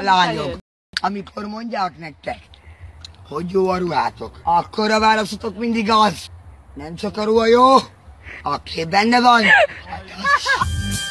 Lányok, amikor mondják nektek, hogy jó a ruhátok, akkor a válaszotok mindig az. Nem csak a ruha jó, a kép benne van,